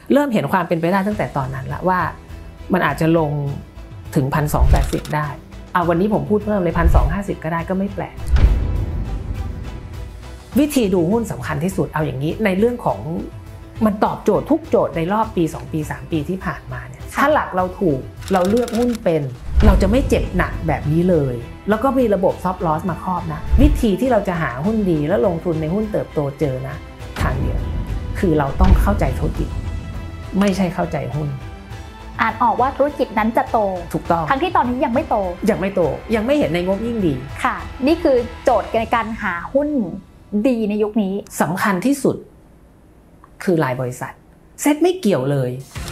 เริ่มเห็นความเป็นไปได้ตั้งแต่ตอนนั้นละว่ามันอาจจะลงถึง 1,280 ได้เอาวันนี้ผมพูดเพิ่มเลย 1,250 ก็ได้ก็ไม่แปลกวิธีดูหุ้นสำคัญที่สุดเอาอย่างนี้ในเรื่องของมันตอบโจทย์ทุกโจทย์ในรอบปี2ปี3ปีที่ผ่านมาเนี่ยถ้าหลักเราถูกเราเลือกหุ้นเป็นเราจะไม่เจ็บหนักแบบนี้เลยแล้วก็มีระบบซอฟต์ลอสมาครอบนะวิธีที่เราจะหาหุ้นดีแล้วลงทุนในหุ้นเติบโตเจอนะทางเดียวคือเราต้องเข้าใจธุรกิจไม่ใช่เข้าใจหุ้นอ่านออกว่าธุรกิจนั้นจะโตถูกต้องทั้งที่ตอนนี้ยังไม่โตยังไม่เห็นในงบยิ่งดีค่ะนี่คือโจทย์ในการหาหุ้นดีในยุคนี้สำคัญที่สุดคือรายบริษัทเซ็ตไม่เกี่ยวเลย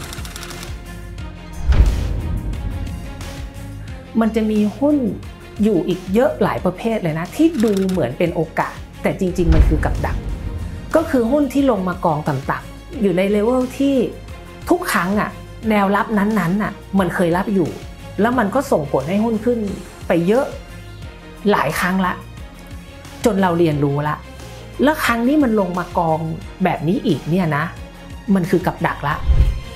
มันจะมีหุ้นอยู่อีกเยอะหลายประเภทเลยนะที่ดูเหมือนเป็นโอกาสแต่จริงๆมันคือกับดักก็คือหุ้นที่ลงมากองต่ำๆอยู่ในเลเวลที่ทุกครั้งอ่ะแนวรับนั้นๆอ่ะมันเคยรับอยู่แล้วมันก็ส่งผลให้หุ้นขึ้นไปเยอะหลายครั้งละจนเราเรียนรู้ละแล้วครั้งนี้มันลงมากองแบบนี้อีกเนี่ยนะมันคือกับดักละ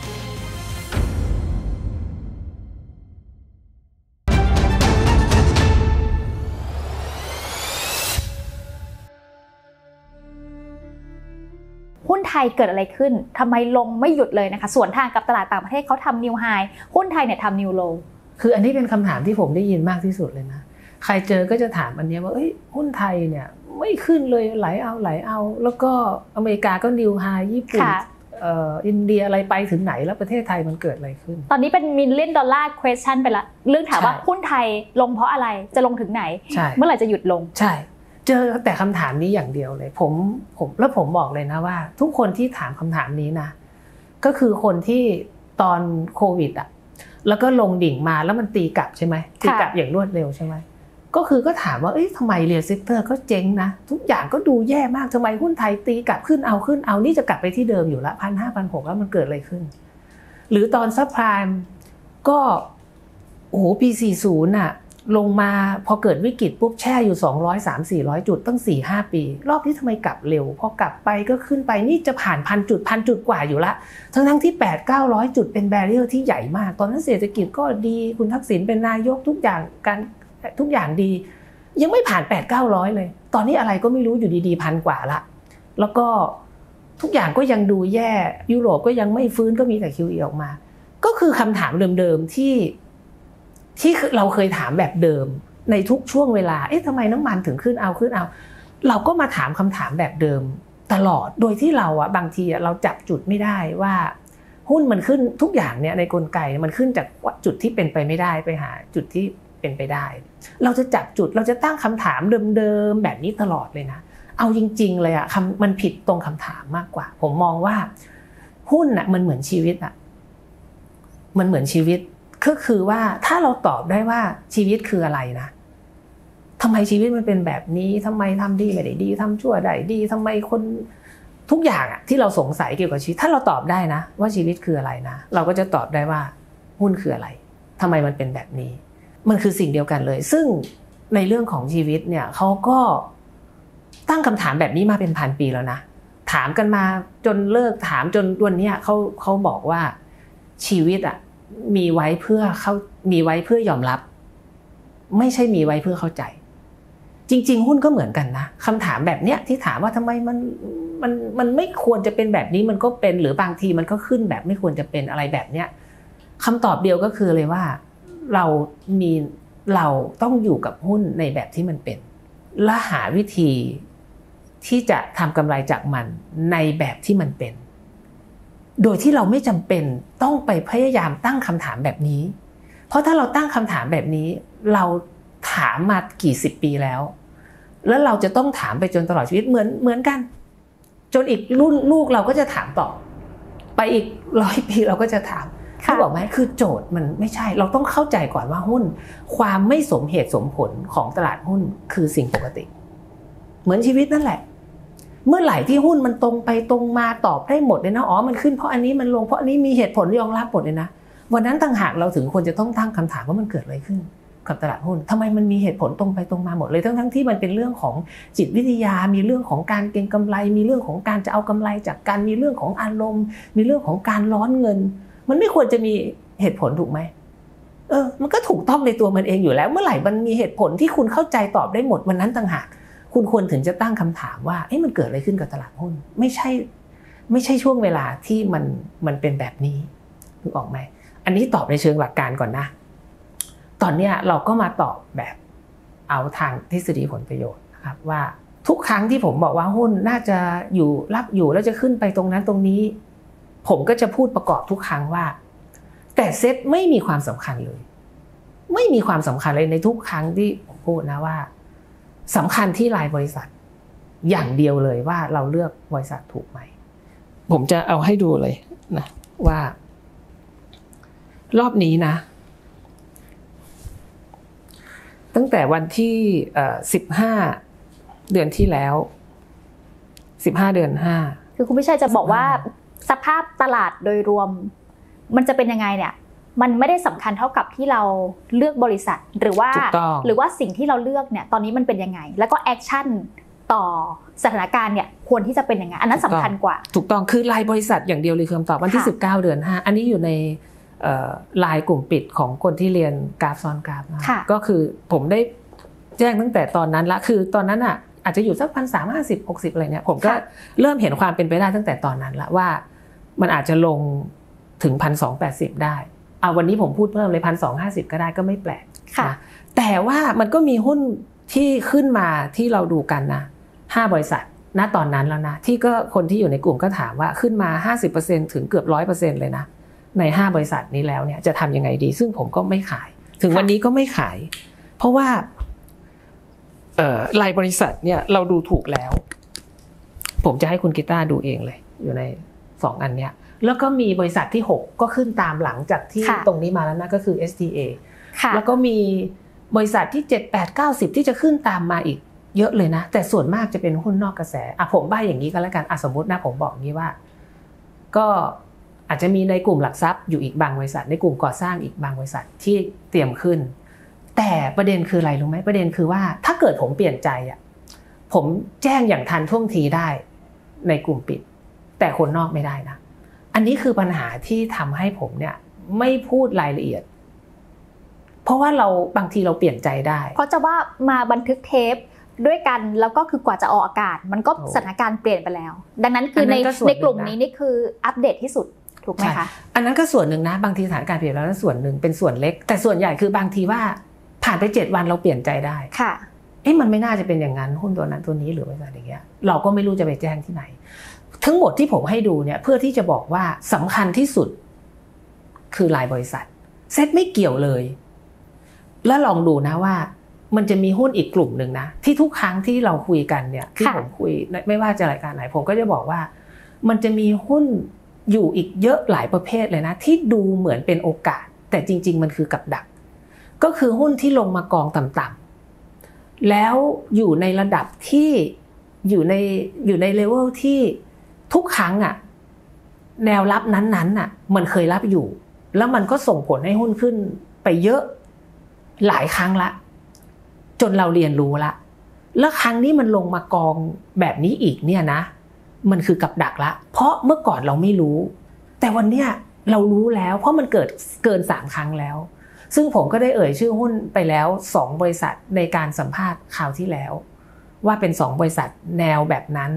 หุ้นไทยเกิดอะไรขึ้นทำไมลงไม่หยุดเลยนะคะส่วนทางกับตลาดต่างประเทศเขาทำนิวไฮหุ้นไทยเนี่ยทำนิวโลคืออันนี้เป็นคำถามที่ผมได้ยินมากที่สุดเลยนะใครเจอก็จะถามอันนี้ว่าหุ้นไทยเนี่ยไม่ขึ้นเลยไหลเอาแล้วก็อเมริกาก็นิวไฮญี่ปุ่นอินเดียอะไรไปถึงไหนแล้วประเทศไทยมันเกิดอะไรขึ้นตอนนี้เป็น$1,000,000 question ไปละเรื่องถามว่าหุ้นไทยลงเพราะอะไรจะลงถึงไหนเมื่อไหร่จะหยุดลงใช่เจอแต่คำถามนี้อย่างเดียวเลยผมบอกเลยนะว่าทุกคนที่ถามคำถามนี้นะก็คือคนที่ตอนโควิดอ่ะแล้วก็ลงดิ่งมาแล้วมันตีกลับใช่ไหมตีกลับอย่างรวดเร็วใช่ไหมก็ถามว่าทำไมเรียลเซกเตอร์ก็เจ๊งนะทุกอย่างก็ดูแย่มากทำไมหุ้นไทยตีกลับขึ้นเอานี่จะกลับไปที่เดิมอยู่ละ 1,500 1,600 แล้วมันเกิดอะไรขึ้นหรือตอนซับไพรม์ก็ปี40น่ะลงมาพอเกิดวิกฤตปุ๊บแช่อยู่200-300-400 จุดตั้ง 4-5 ปีรอบนี้ทำไมกลับเร็วพอกลับไปก็ขึ้นไปนี่จะผ่าน1,000 จุดกว่าอยู่ละทั้งที่ 800-900 จุดเป็นแบเรียร์ที่ใหญ่มากตอนนั้นเศรษฐกิจก็ดีคุณทักษิณเป็นนายกทุกอย่างดียังไม่ผ่าน 800-900 เลยตอนนี้อะไรก็ไม่รู้อยู่ดีๆ1,000 กว่าละแล้วก็ทุกอย่างก็ยังดูแย่ยุโรปก็ยังไม่ฟื้นก็มีแต่ QE ออกมาก็คือคำถามเดิมๆที่เราเคยถามแบบเดิมในทุกช่วงเวลาทำไมน้ำมันถึงขึ้นเอาเราก็มาถามคำถามแบบเดิมตลอดโดยที่เราบางทีเราจับจุดไม่ได้ว่าหุ้นมันขึ้นทุกอย่างเนี่ยในกลไกมันขึ้นจากจุดที่เป็นไปไม่ได้ไปหาจุดที่เป็นไปได้เราจะจับจุดเราจะตั้งคำถามเดิมๆแบบนี้ตลอดเลยนะเอาจริงๆเลยมันผิดตรงคำถามมากกว่าผมมองว่าหุ้นมันเหมือนชีวิตมันเหมือนชีวิตก็คือว่าถ้าเราตอบได้ว่าชีวิตคืออะไรนะทำไมชีวิตมันเป็นแบบนี้ทำไมทำดีไม่ได้ดีทำชั่วได้ดีทำไมคนทุกอย่างที่เราสงสัยเกี่ยวกับชีวิตถ้าเราตอบได้นะว่าชีวิตคืออะไรนะเราก็จะตอบได้ว่าหุ้นคืออะไรทำไมมันเป็นแบบนี้มันคือสิ่งเดียวกันเลยซึ่งในเรื่องของชีวิตเนี่ยเขาก็ตั้งคำถามแบบนี้มาเป็น1,000 ปีแล้วนะถามกันมาจนเลิกถามจนวันนี้เขาบอกว่าชีวิตมีไว้เพื่อยอมรับไม่ใช่มีไว้เพื่อเข้าใจจริงๆหุ้นก็เหมือนกันนะคำถามแบบเนี้ยที่ถามว่าทำไมมันไม่ควรจะเป็นแบบนี้มันก็เป็นหรือบางทีมันก็ขึ้นแบบไม่ควรจะเป็นอะไรแบบเนี้ยคำตอบเดียวก็คือเลยว่าเราต้องอยู่กับหุ้นในแบบที่มันเป็นและหาวิธีที่จะทำกำไรจากมันในแบบที่มันเป็นโดยที่เราไม่จำเป็นต้องไปพยายามตั้งคำถามแบบนี้เพราะถ้าเราตั้งคำถามแบบนี้เราถามมากี่สิบปีแล้วเราจะต้องถามไปจนตลอดชีวิตเหมือนกันจนอีกรุ่นลูกเราก็จะถามต่อไปอีก100 ปีเราก็จะถามเขาบอกไหมคือโจทย์มันไม่ใช่เราต้องเข้าใจก่อนว่าหุ้นความไม่สมเหตุสมผลของตลาดหุ้นคือสิ่งปกติเหมือนชีวิตนั่นแหละเมื่อไหร่ที่หุ้นมันตรงไปตรงมาตอบได้หมดเลยนะมันขึ้นเพราะอันนี้มันลงเพราะอันนี้มีเหตุผลรองรับหมดเลยนะวันนั้นต่างหากเราถึงควรจะต้องตั้งคำถามว่ามันเกิดอะไรขึ้นกับตลาดหุ้นทำไมมันมีเหตุผลตรงไปตรงมาหมดเลยทั้งที่มันเป็นเรื่องของจิตวิทยามีเรื่องของการเก็งกำไรมีเรื่องของการจะเอากำไรจากการมีเรื่องของอารมณ์มีเรื่องของการร้อนเงินมันไม่ควรจะมีเหตุผลถูกไหมมันก็ถูกต้องในตัวมันเองอยู่แล้วเมื่อไหร่มันมีเหตุผลที่คุณเข้าใจตอบได้หมดวันนั้นต่างหากคุณควรถึงจะตั้งคำถามว่ามันเกิดอะไรขึ้นกับตลาดหุ้นไม่ใช่ช่วงเวลาที่มันเป็นแบบนี้ถูกออกไหมอันนี้ตอบในเชิงหลักการก่อนนะตอนนี้เราก็มาตอบแบบเอาทางทฤษฎีผลประโยชน์นะครับว่าทุกครั้งที่ผมบอกว่าหุ้นน่าจะอยู่รับอยู่แล้วจะขึ้นไปตรงนั้นตรงนี้ผมก็จะพูดประกอบทุกครั้งว่าแต่เซ็ตไม่มีความสำคัญเลยไม่มีความสำคัญเลยในทุกครั้งที่ผมพูดนะว่าสำคัญที่รายบริษัทอย่างเดียวเลยว่าเราเลือกบริษัทถูกไหมผมจะเอาให้ดูเลยนะว่ารอบนี้นะตั้งแต่วันที่15เดือนที่แล้ว15เดือน5 คือคุณพิชัยจะบอกว่าสภาพตลาดโดยรวมมันจะเป็นยังไงเนี่ยมันไม่ได้สำคัญเท่ากับที่เราเลือกบริษัทหรือว่าสิ่งที่เราเลือกเนี่ยตอนนี้มันเป็นยังไงแล้วก็แอคชั่นต่อสถานการณ์เนี่ยควรที่จะเป็นยังไงอันนั้นสำคัญกว่าถูกต้องคือรายบริษัทอย่างเดียวเลยคำตอบวันที่19เดือน5อันนี้อยู่ในไลน์กลุ่มปิดของคนที่เรียนกราฟซ้อนกราฟก็คือผมได้แจ้งตั้งแต่ตอนนั้นละคือตอนนั้นอ่ะอาจจะอยู่สัก1,350 60อะไรเนี่ยผมก็เริ่มเห็นความเป็นไปได้ตั้งแต่ตอนนั้นละว่ามันอาจจะลงถึง 1,280 ได้วันนี้ผมพูดเพิ่มเลย 1,250 ก็ได้ก็ไม่แปลกนะแต่ว่ามันก็มีหุ้นที่ขึ้นมาที่เราดูกันนะ5บริษัทณตอนนั้นแล้วนะที่ก็คนที่อยู่ในกลุ่มก็ถามว่าขึ้นมา 50% ถึงเกือบ 100% เลยนะใน5บริษัทนี้แล้วเนี่ยจะทำยังไงดีซึ่งผมก็ไม่ขายถึงวันนี้ก็ไม่ขายเพราะว่ารายบริษัทเนี่ยเราดูถูกแล้วผมจะให้คุณกีตาร์ดูเองเลยอยู่ใน2อันเนี้ยแล้วก็มีบริษัทที่6ก็ขึ้นตามหลังจากที่ตรงนี้มาแล้วนะก็คือ STA แล้วก็มีบริษัทที่7 8 90ที่จะขึ้นตามมาอีกเยอะเลยนะแต่ส่วนมากจะเป็นหุ้นนอกกระแสผมใบ้อย่างนี้ก็แล้วกันสมมตินะผมบอกงี้ว่าก็อาจจะมีในกลุ่มหลักทรัพย์อยู่อีกบางบริษัทในกลุ่มก่อสร้างอีกบางบริษัทที่เตรียมขึ้นแต่ประเด็นคืออะไรรู้ไหมประเด็นคือว่าถ้าเกิดผมเปลี่ยนใจผมแจ้งอย่างทันท่วงทีได้ในกลุ่มปิดแต่คนนอกไม่ได้นะอันนี้คือปัญหาที่ทำให้ผมเนี่ยไม่พูดรายละเอียดเพราะว่าเราบางทีเราเปลี่ยนใจได้เพราะจะว่ามาบันทึกเทปด้วยกันแล้วก็คือกว่าจะออกอากาศมันก็สถานการณ์เปลี่ยนไปแล้วดังนั้นคือในกลุ่มนี้นี่คืออัปเดตที่สุดถูกไหมคะอันนั้นก็ส่วนหนึ่งนะบางทีสถานการณ์เปลี่ยนแล้วนั่นส่วนหนึ่งเป็นส่วนเล็กแต่ส่วนใหญ่คือบางทีว่าผ่านไป7วันเราเปลี่ยนใจได้ค่ะมันไม่น่าจะเป็นอย่างนั้นหุ้นตัวนั้นตัวนี้หรืออะไรอย่างเงี้ยเราก็ไม่รู้จะไปแจ้งที่ไหนทั้งหมดที่ผมให้ดูเนี่ยเพื่อที่จะบอกว่าสำคัญที่สุดคือรายบริษัทเซ็ตไม่เกี่ยวเลยแล้วลองดูนะว่ามันจะมีหุ้นอีกกลุ่มหนึ่งนะที่ทุกครั้งที่เราคุยกันเนี่ยที่ผมคุยไม่ว่าจะรายการไหนผมก็จะบอกว่ามันจะมีหุ้นอยู่อีกเยอะหลายประเภทเลยนะที่ดูเหมือนเป็นโอกาสแต่จริงๆมันคือกับดักก็คือหุ้นที่ลงมากองต่ำๆแล้วอยู่ในระดับที่อยู่ในเลเวลที่ทุกครั้งแนวรับนั้นมันเคยรับอยู่แล้วมันก็ส่งผลให้หุ้นขึ้นไปเยอะหลายครั้งละจนเราเรียนรู้ละแล้วครั้งนี้มันลงมากองแบบนี้อีกเนี่ยนะมันคือกับดักละเพราะเมื่อก่อนเราไม่รู้แต่วันเนี้ยเรารู้แล้วเพราะมันเกิน3ครั้งแล้วซึ่งผมก็ได้เอ่ยชื่อหุ้นไปแล้ว2บริษัทในการสัมภาษณ์คราวที่แล้วว่าเป็น2บริษัทแนวแบบนั้น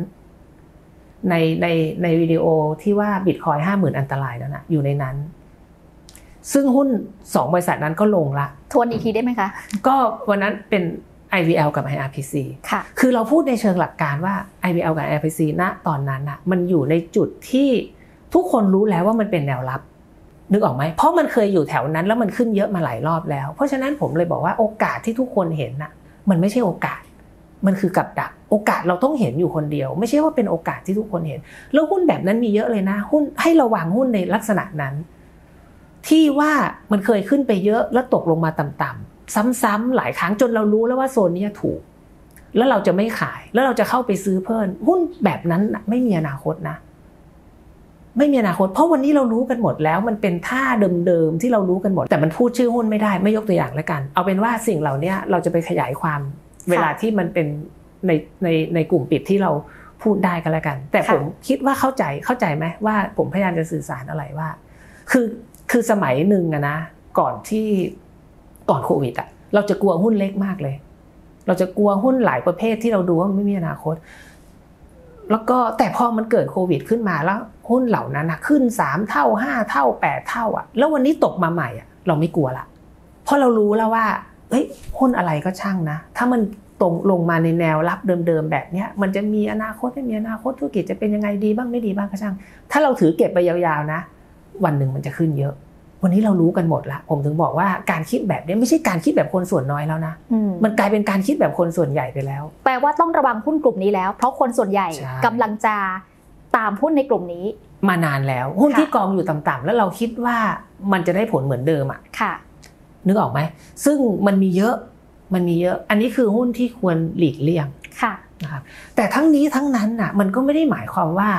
ในวิดีโอที่ว่า Bitcoin 50,000 อันตรายนั่นน่ะอยู่ในนั้นซึ่งหุ้น2บริษัทนั้นก็ลงละทวนอีกทีได้ไหมคะก็วันนั้นเป็น IVL กับ IRPC ค่ะคือเราพูดในเชิงหลักการว่า IVL กับ IRPC ณตอนนั้นน่ะมันอยู่ในจุดที่ทุกคนรู้แล้วว่ามันเป็นแนวรับนึกออกไหมเพราะมันเคยอยู่แถวนั้นแล้วมันขึ้นเยอะมาหลายรอบแล้วเพราะฉะนั้นผมเลยบอกว่าโอกาสที่ทุกคนเห็นน่ะมันไม่ใช่โอกาสมันคือกับดักโอกาสเราต้องเห็นอยู่คนเดียวไม่ใช่ว่าเป็นโอกาสที่ทุกคนเห็นแล้วหุ้นแบบนั้นมีเยอะเลยนะหุ้นให้ระวังหุ้นในลักษณะนั้นที่ว่ามันเคยขึ้นไปเยอะแล้วตกลงมาต่ำๆซ้ำๆหลายครั้งจนเรารู้แล้วว่าโซนนี้ถูกแล้วเราจะไม่ขายแล้วเราจะเข้าไปซื้อเพิ่มหุ้นแบบนั้นไม่มีอนาคตนะไม่มีอนาคตเพราะวันนี้เรารู้กันหมดแล้วมันเป็นท่าเดิมๆที่เรารู้กันหมดแต่มันพูดชื่อหุ้นไม่ได้ไม่ยกตัวอย่างแล้วกันเอาเป็นว่าสิ่งเหล่านี้เราจะไปขยายความเวลาที่มันเป็นในกลุ่มปิดที่เราพูดได้กันแล้วกันแต่ผมคิดว่าเข้าใจไหมว่าผมพยายามจะสื่อสารอะไรว่าคือสมัยหนึ่งอะนะก่อนโควิดอะเราจะกลัวหุ้นเล็กมากเลยเราจะกลัวหุ้นหลายประเภทที่เราดูว่ามันไม่มีอนาคตแล้วก็แต่พอมันเกิดโควิดขึ้นมาแล้วหุ้นเหล่านั้นนะขึ้น3เท่า5เท่า8เท่าอ่ะแล้ววันนี้ตกมาใหม่อ่ะเราไม่กลัวละเพราะเรารู้แล้วว่าเฮ้ยหุ้นอะไรก็ช่างนะถ้ามันตรงลงมาในแนวรับเดิมๆแบบเนี้ยมันจะมีอนาคตไม่มีอนาคตธุรกิจจะเป็นยังไงดีบ้างไม่ดีบ้างก็ช่างถ้าเราถือเก็บไปยาวๆนะวันหนึ่งมันจะขึ้นเยอะวันนี้เรารู้กันหมดละผมถึงบอกว่าการคิดแบบนี้ไม่ใช่การคิดแบบคนส่วนน้อยแล้วนะมันกลายเป็นการคิดแบบคนส่วนใหญ่ไปแล้วแปลว่าต้องระวังหุ้นกลุ่มนี้แล้วเพราะคนส่วนใหญ่กำลังจะตามหุ้นในกลุ่มนี้มานานแล้วหุ้นที่กองอยู่ต่ำๆแล้วเราคิดว่ามันจะได้ผลเหมือนเดิมอ่ะนึกออกไหมซึ่งมันมีเยอะอันนี้คือหุ้นที่ควรหลีกเลี่ยงนะครับแต่ทั้งนี้ทั้งนั้นน่ะมันก็ไม่ได้หมายความว่า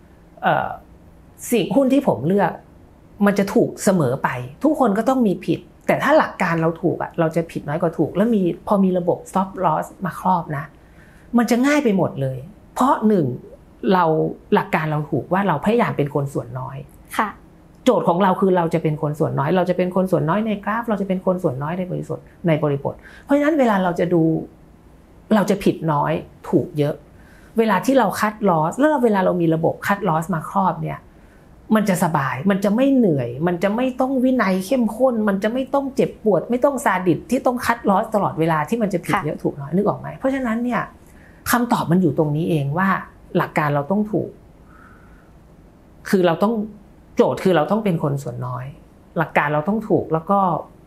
สิ่งหุ้นที่ผมเลือกมันจะถูกเสมอไปทุกคนก็ต้องมีผิดแต่ถ้าหลักการเราถูกอ่ะเราจะผิดน้อยกว่าถูกแล้วพอมีระบบ stop loss มาครอบนะมันจะง่ายไปหมดเลยเพราะหนึ่งเราหลักการเราถูกว่าเราพยายามเป็นคนส่วนน้อยโจทย์ของเราคือเราจะเป็นคนส่วนน้อยเราจะเป็นคนส่วนน้อยในกราฟเราจะเป็นคนส่วนน้อยในบริบทเพราะฉะนั้นเวลาเราจะดูเราจะผิดน้อยถูกเยอะเวลาที่เราคัดลอสแล้วเวลาเรามีระบบคัดลอสมาครอบเนี่ยมันจะสบายมันจะไม่เหนื่อยมันจะไม่ต้องวินัยเข้มข้นมันจะไม่ต้องเจ็บปวดไม่ต้องซาดิสที่ต้องคัดลอสตลอดเวลาที่มันจะผิดเยอะถูกน้อยนึกออกไหมเพราะฉะนั้นเนี่ยคำตอบมันอยู่ตรงนี้เองว่าหลักการเราต้องถูกคือเราต้องโจทย์คือเราต้องเป็นคนส่วนน้อยหลักการเราต้องถูกแล้วก็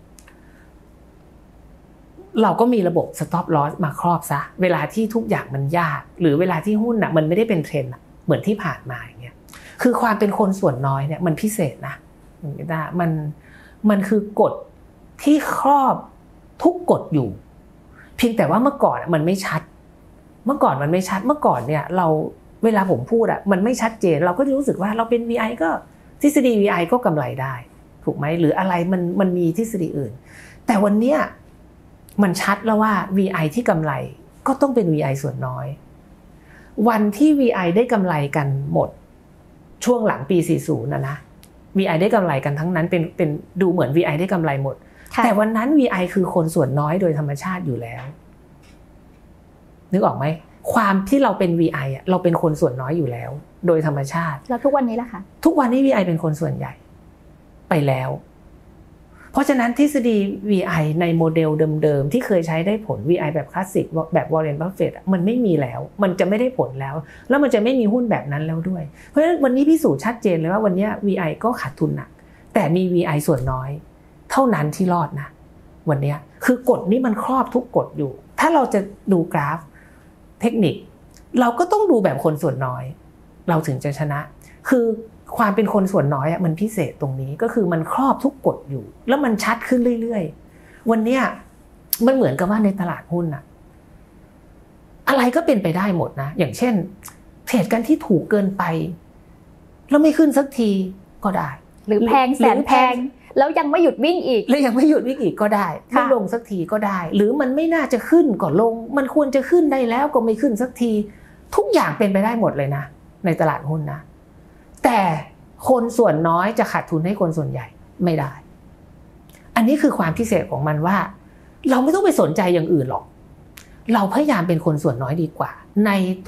เราก็มีระบบ stop loss มาครอบซะเวลาที่ทุกอย่างมันยากหรือเวลาที่หุ้นน่ะมันไม่ได้เป็นเทรนด์เหมือนที่ผ่านมาอย่างเงี้ยคือความเป็นคนส่วนน้อยเนี่ยมันพิเศษนะมันคือกฎที่ครอบทุกกฎอยู่เพียงแต่ว่าเมื่อก่อนมันไม่ชัดเมื่อก่อนเนี่ยเราเวลาผมพูดอ่ะมันไม่ชัดเจนเราก็รู้สึกว่าเราเป็น VI ก็ทฤษฎี VI ก็กำไรได้ถูกไหมหรืออะไรมันมีทฤษฎีอื่นแต่วันเนี้ยมันชัดแล้วว่า VI ที่กำไรก็ต้องเป็น VI ส่วนน้อยวันที่ VI ได้กำไรกันหมดช่วงหลังปี40นะ VI ได้กำไรกันทั้งนั้นเป็นดูเหมือน VI ได้กำไรหมดแต่วันนั้น VI คือคนส่วนน้อยโดยธรรมชาติอยู่แล้วนึกออกไหมความที่เราเป็น VI อ่ะเราเป็นคนส่วนน้อยอยู่แล้วโดยธรรมชาติแล้วทุกวันนี้ล่ะคะทุกวันนี้ VI เป็นคนส่วนใหญ่ไปแล้วเพราะฉะนั้นทฤษฎี VI ในโมเดลเดิมๆที่เคยใช้ได้ผล VI แบบคลาสสิกแบบวอร์เรน บัฟเฟตต์มันไม่มีแล้วมันจะไม่ได้ผลแล้วแล้วมันจะไม่มีหุ้นแบบนั้นแล้วด้วยเพราะฉะนั้นวันนี้พิสูจน์ชัดเจนเลยว่าวันนี้ VI ก็ขาดทุนหนักแต่มี VI ส่วนน้อยเท่านั้นที่รอดนะวันนี้คือกฎนี้มันครอบทุกกฎอยู่ถ้าเราจะดูกราฟเทคนิคเราก็ต้องดูแบบคนส่วนน้อยเราถึงจะชนะคือความเป็นคนส่วนน้อยอ่ะมันพิเศษตรงนี้ก็คือมันครอบทุกกฎอยู่แล้วมันชัดขึ้นเรื่อยๆวันเนี้ยมันเหมือนกับว่าในตลาดหุ้นอ่ะอะไรก็เป็นไปได้หมดนะอย่างเช่นเทรดกันที่ถูกเกินไปแล้วไม่ขึ้นสักทีก็ได้หรือแพงแสนแพงแล้วยังไม่หยุดวิ่งอีกก็ได้ไม่ลงสักทีก็ได้หรือมันไม่น่าจะขึ้นก็ลงมันควรจะขึ้นได้แล้วก็ไม่ขึ้นสักทีทุกอย่างเป็นไปได้หมดเลยนะในตลาดหุ้นนะแต่คนส่วนน้อยจะขาดทุนให้คนส่วนใหญ่ไม่ได้อันนี้คือความพิเศษของมันว่าเราไม่ต้องไปสนใจอย่างอื่นหรอกเราพยายามเป็นคนส่วนน้อยดีกว่าใน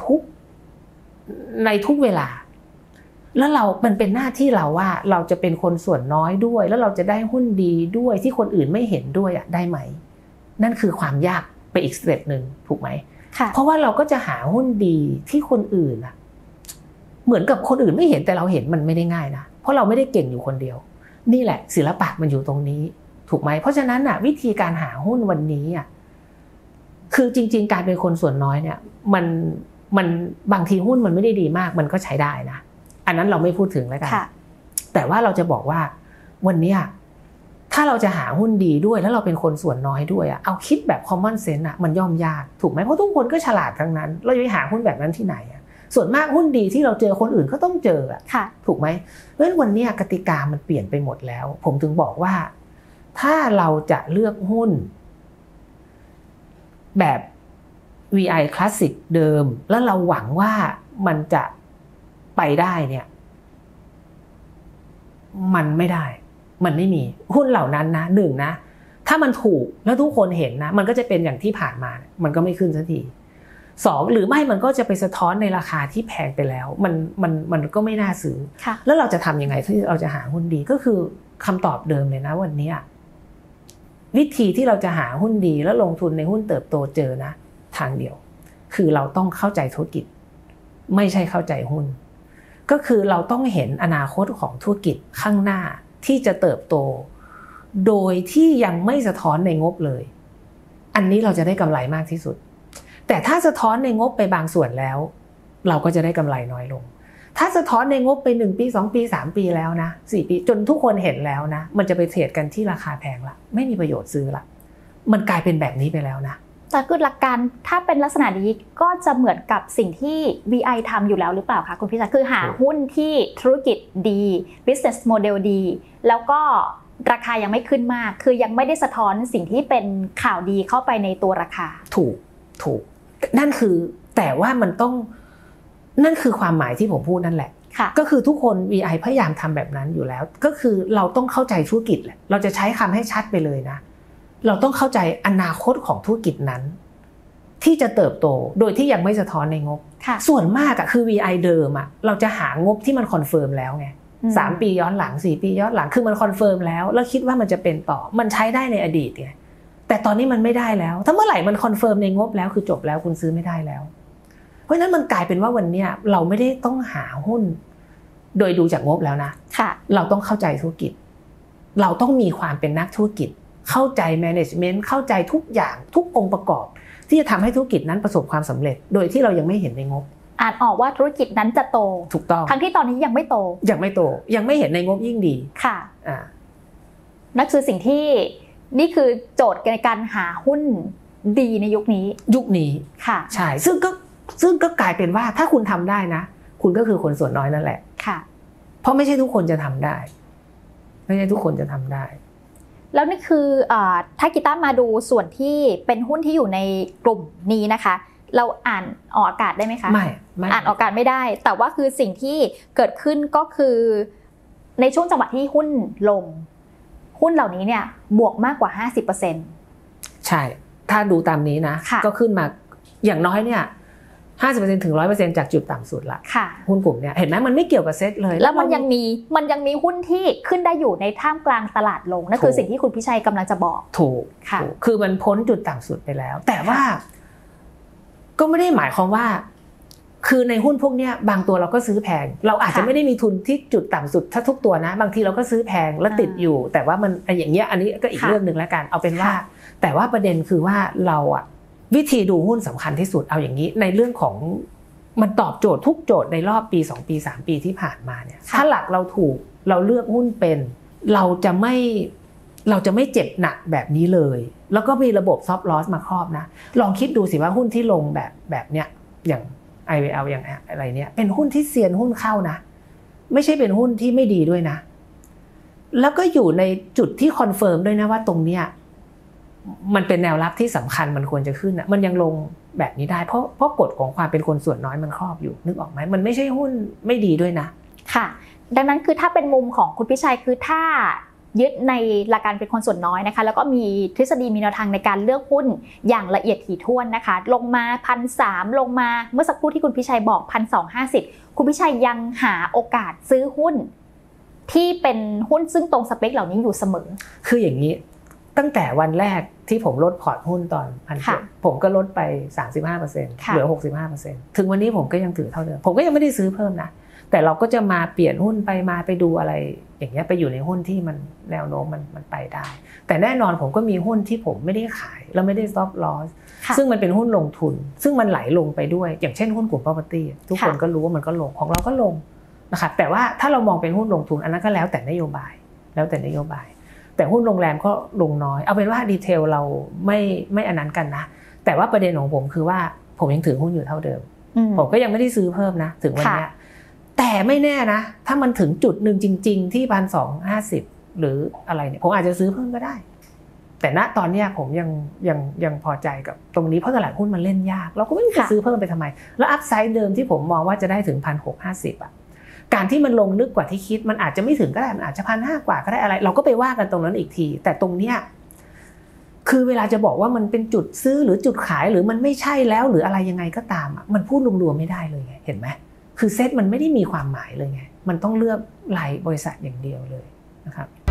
ทุกเวลาแล้วมันเป็นหน้าที่เราว่าเราจะเป็นคนส่วนน้อยด้วยแล้วเราจะได้หุ้นดีด้วยที่คนอื่นไม่เห็นด้วยได้ไหมนั่นคือความยากไปอีกสเต็ปนึงถูกไหมเพราะว่าเราก็จะหาหุ้นดีที่คนอื่นเหมือนกับคนอื่นไม่เห็นแต่เราเห็นมันไม่ได้ง่ายนะเพราะเราไม่ได้เก่งอยู่คนเดียวนี่แหละศิลปะมันอยู่ตรงนี้ถูกไหมเพราะฉะนั้นวิธีการหาหุ้นวันนี้คือจริงๆการเป็นคนส่วนน้อยเนี่ยมันบางทีหุ้นมันไม่ได้ดีมากมันก็ใช้ได้นะอันนั้นเราไม่พูดถึงแล้วกันแต่ว่าเราจะบอกว่าวันนี้ถ้าเราจะหาหุ้นดีด้วยแล้วเราเป็นคนส่วนน้อยด้วยเอาคิดแบบ common sense มันย่อมยากถูกไหมเพราะทุกคนก็ฉลาดทั้งนั้นเราจะไปหาหุ้นแบบนั้นที่ไหนส่วนมากหุ้นดีที่เราเจอคนอื่นก็ต้องเจอถูกไหมเพราะฉะนั้นวันนี้กติกามันเปลี่ยนไปหมดแล้วผมถึงบอกว่าถ้าเราจะเลือกหุ้นแบบ VI Classic เดิมแล้วเราหวังว่ามันจะไปได้เนี่ยมันไม่ได้มันไม่มีหุ้นเหล่านั้นนะหนึ่งนะถ้ามันถูกแล้วทุกคนเห็นนะมันก็จะเป็นอย่างที่ผ่านมามันก็ไม่ขึ้นสักทีสองหรือไม่มันก็จะไปสะท้อนในราคาที่แพงไปแล้วมันก็ไม่น่าซื้อแล้วเราจะทำยังไงที่เราจะหาหุ้นดีก็คือคำตอบเดิมเลยนะวันนี้วิธีที่เราจะหาหุ้นดีแล้วลงทุนในหุ้นเติบโตเจอนะทางเดียวคือเราต้องเข้าใจธุรกิจไม่ใช่เข้าใจหุ้นก็คือเราต้องเห็นอนาคตของธุรกิจข้างหน้าที่จะเติบโตโดยที่ยังไม่สะท้อนในงบเลยอันนี้เราจะได้กำไรมากที่สุดแต่ถ้าสะท้อนในงบไปบางส่วนแล้วเราก็จะได้กำไรน้อยลงถ้าสะท้อนในงบไป1ปี2ปี3ปีแล้วนะ4ปีจนทุกคนเห็นแล้วนะมันจะไปเทรดกันที่ราคาแพงละไม่มีประโยชน์ซื้อละมันกลายเป็นแบบนี้ไปแล้วนะแต่คือหลักการถ้าเป็นลักษณะนี้ก็จะเหมือนกับสิ่งที่ VI ทำอยู่แล้วหรือเปล่าคะคุณพิชัยคือหาหุ้นที่ธุรกิจดี business model ดีแล้วก็ราคายังไม่ขึ้นมากคือยังไม่ได้สะท้อนสิ่งที่เป็นข่าวดีเข้าไปในตัวราคาถูกนั่นคือแต่ว่ามันต้องนั่นคือความหมายที่ผมพูดนั่นแหละก็คือทุกคน VI พยายามทำแบบนั้นอยู่แล้วก็คือเราต้องเข้าใจธุรกิจแหละเราจะใช้คำให้ชัดไปเลยนะเราต้องเข้าใจอนาคตของธุรกิจนั้นที่จะเติบโตโดยที่ยังไม่สะท้อนในงบส่วนมากคือ VI เดิมเราจะหางบที่มันคอนเฟิร์มแล้วไง3ปีย้อนหลัง4ปีย้อนหลังคือมันคอนเฟิร์มแล้วคิดว่ามันจะเป็นต่อมันใช้ได้ในอดีตไงแต่ตอนนี้มันไม่ได้แล้วถ้าเมื่อไหร่มันคอนเฟิร์มในงบแล้วคือจบแล้วคุณซื้อไม่ได้แล้วเพราะฉะนั้นมันกลายเป็นว่าวันนี้เราไม่ได้ต้องหาหุ้นโดยดูจากงบแล้วนะเราต้องเข้าใจธุรกิจเราต้องมีความเป็นนักธุรกิจเข้าใจ management เข้าใจทุกอย่างทุกองค์ประกอบที่จะทำให้ธุรกิจนั้นประสบความสำเร็จโดยที่เรายังไม่เห็นในงบอ่านออกว่าธุรกิจนั้นจะโตถูกต้องทั้งที่ตอนนี้ยังไม่โตยังไม่เห็นในงบยิ่งดีค่ะนั่นคือสิ่งที่นี่คือโจทย์ในการหาหุ้นดีในยุคนี้ค่ะใช่ซึ่งก็กลายเป็นว่าถ้าคุณทำได้นะคุณก็คือคนส่วนน้อยนั่นแหละค่ะเพราะไม่ใช่ทุกคนจะทำได้ไม่ใช่ทุกคนจะทำได้แล้วนี่คือถ้ากีต้ามาดูส่วนที่เป็นหุ้นที่อยู่ในกลุ่มนี้นะคะเราอ่านออกอากาศได้ไหมคะไม่อ่านออกอากาศไม่ได้แต่ว่าคือสิ่งที่เกิดขึ้นก็คือในช่วงจังหวะที่หุ้นลงหุ้นเหล่านี้เนี่ยบวกมากกว่า 50% ใช่ถ้าดูตามนี้นะก็ขึ้นมาอย่างน้อยเนี่ย 50% ถึง 100% จากจุดต่ำสุดละหุ้นกลุ่มเนี่ยเห็นไหมมันไม่เกี่ยวกับเซ็ตเลยแล้วมันยังมีหุ้นที่ขึ้นได้อยู่ในท่ามกลางตลาดลงนั่นคือสิ่งที่คุณพิชัยกำลังจะบอกถูกคือมันพ้นจุดต่ำสุดไปแล้วแต่ว่าก็ไม่ได้หมายความว่าคือในหุ้นพวกนี้บางตัวเราก็ซื้อแพงเราอาจจะไม่ได้มีทุนที่จุดต่ำสุดถ้าทุกตัวนะบางทีเราก็ซื้อแพงแล้วติดอยู่แต่ว่ามันอย่างเงี้ยอันนี้ก็อีกเรื่องนึงแล้วกันเอาเป็นว่าแต่ว่าประเด็นคือว่าเราวิธีดูหุ้นสำคัญที่สุดเอาอย่างนี้ในเรื่องของมันตอบโจทย์ทุกโจทย์ในรอบปี2ปี3ปีที่ผ่านมาเนี่ยถ้าหลักเราถูกเราเลือกหุ้นเป็นเราจะไม่เจ็บหนักแบบนี้เลยแล้วก็มีระบบซอฟต์ลอสมาครอบนะลองคิดดูสิว่าหุ้นที่ลงแบบเนี้ยอย่าง IVL อย่างอะไรเนี่ยเป็นหุ้นที่เซียนหุ้นเข้านะไม่ใช่เป็นหุ้นที่ไม่ดีด้วยนะแล้วก็อยู่ในจุดที่คอนเฟิร์มด้วยนะว่าตรงเนี้ยมันเป็นแนวรับที่สำคัญมันควรจะขึ้นมันยังลงแบบนี้ได้เพราะกฎของความเป็นคนส่วนน้อยมันครอบอยู่นึกออกไหมมันไม่ใช่หุ้นไม่ดีด้วยนะค่ะดังนั้นคือถ้าเป็นมุมของคุณพิชัยคือถ้ายึดในหลักการเป็นคนส่วนน้อยนะคะแล้วก็มีทฤษฎีมีแนวทางในการเลือกหุ้นอย่างละเอียดถี่ถ้วนนะคะลงมา 1,300 ลงมาเมื่อสักครู่ที่คุณพิชัยบอก 1,250 คุณพิชัยยังหาโอกาสซื้อหุ้นที่เป็นหุ้นซึ่งตรงสเปคเหล่านี้อยู่เสมอคืออย่างนี้ตั้งแต่วันแรกที่ผมลดพอร์ตหุ้นตอน 1,700 ผมก็ลดไป 35% เหลือ 65% ถึงวันนี้ผมก็ยังถือเท่าเดิมผมก็ยังไม่ได้ซื้อเพิ่มนะแต่เราก็จะมาเปลี่ยนหุ้นไปดูอะไรอย่างเงี้ยไปอยู่ในหุ้นที่มันแนวโน้มมันไปได้แต่แน่นอนผมก็มีหุ้นที่ผมไม่ได้ขายแล้วไม่ได้ซอฟต์ลอสซึ่งมันเป็นหุ้นลงทุนซึ่งมันไหลลงไปด้วยอย่างเช่นหุ้นกลุ่ม property ทุกคนก็รู้ว่ามันก็ลงของเราก็ลงนะคะแต่ว่าถ้าเรามองเป็นหุ้นลงทุนอันนั้นก็แล้วแต่นโยบายแต่หุ้นโรงแรมก็ลงน้อยเอาเป็นว่าดีเทลเราไม่อันนั้นกันนะแต่ว่าประเด็นของผมคือว่าผมยังถือหุ้นอยู่เท่าเดิมผมก็ยังไม่ได้ซื้อเพิ่มนะถึงวันนี้แต่ไม่แน่นะถ้ามันถึงจุดหนึ่งจริงๆที่1,250หรืออะไรเนี่ยผมอาจจะซื้อเพิ่มก็ได้แต่ณตอนนี้ผมยังพอใจกับตรงนี้เพราะตลาดหุ้นมันเล่นยากเราก็ไม่รู้จะซื้อเพิ่มไปทำไมแล้วอัพไซด์เดิมที่ผมมองว่าจะได้ถึง1,650อ่ะการที่มันลงลึกกว่าที่คิดมันอาจจะไม่ถึงก็ได้มันอาจจะ1,500กว่าก็ได้อะไรเราก็ไปว่ากันตรงนั้นอีกทีแต่ตรงเนี้ยคือเวลาจะบอกว่ามันเป็นจุดซื้อหรือจุดขายหรือมันไม่ใช่แล้วหรืออะไรยังไงก็ตามอ่ะมันพูดรวมๆไม่ได้เลยไงเห็นไหมคือเซตมันไม่ได้มีความหมายเลยไงมันต้องเลือกรายบริษัทอย่างเดียวเลยนะครับ